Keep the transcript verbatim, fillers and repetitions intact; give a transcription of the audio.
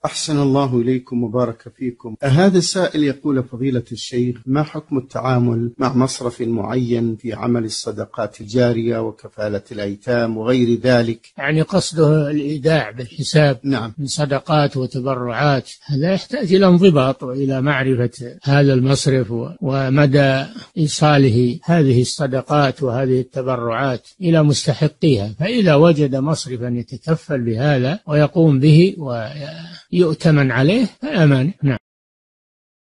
أحسن الله إليكم وبارك فيكم. هذا السائل يقول: فضيلة الشيخ، ما حكم التعامل مع مصرف معين في عمل الصدقات الجارية وكفالة الأيتام وغير ذلك؟ يعني قصده الإيداع بالحساب. نعم. من صدقات وتبرعات، هذا يحتاج إلى انضباط وإلى معرفة هذا المصرف ومدى إيصاله هذه الصدقات وهذه التبرعات إلى مستحقيها. فإذا وجد مصرفا يتكفل بهذا ويقوم به ويؤتمن عليه فلا مانع. نعم.